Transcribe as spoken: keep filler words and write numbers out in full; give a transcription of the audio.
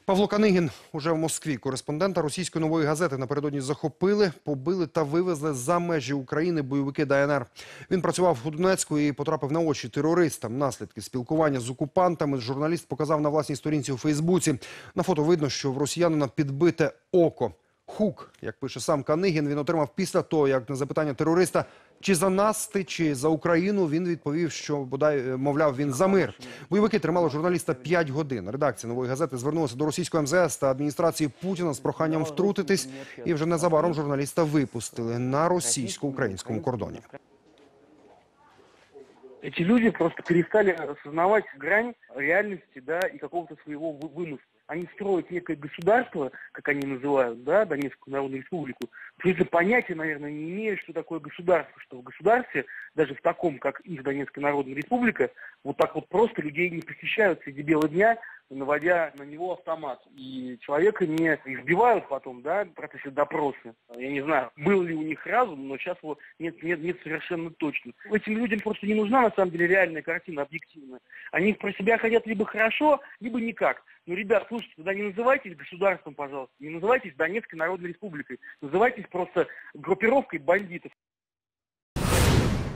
Павло Канигін уже в Москві. Кореспондента російської «Нової газети» напередодні захопили, побили та вивезли за межі України бойовики Д Н Р. Він працював у Донецьку і потрапив на очі терористам. Наслідки спілкування з окупантами журналіст показав на власній сторінці у Фейсбуці. На фото видно, що в росіянина підбите око. Хук, як пише сам Канигін, він отримав після того, як на запитання терориста, чи за нас ти, чи за Україну, він відповів, що, бодай, мовляв, він за мир. Бойовики тримали журналіста п'ять годин. Редакція «Нової газети» звернулася до російського ем зе ес та адміністрації Путіна з проханням втрутитись, і вже незабаром журналіста випустили на російсько-українському кордоні. Эти люди просто перестали осознавать грань реальности, да, и какого-то своего вымысла. Они строят некое государство, как они называют, да, Донецкую Народную Республику. Люди понятия, наверное, не имеют, что такое государство, что в государстве, даже в таком, как их Донецкая Народная Республика, вот так вот просто людей не посещают среди бела дня, наводя на него автомат. И человека не избивают потом, да, в процессе допроса. Я не знаю, был ли у них разум, но сейчас его нет, нет, нет совершенно точно. Этим людям просто не нужна, на самом деле, реальная картина, объективная. Они про себя хотят либо хорошо, либо никак. Ну, ребят, слушайте, тогда не называйтесь государством, пожалуйста, не называйтесь Донецкой Народной Республикой, называйтесь просто группировкой бандитов.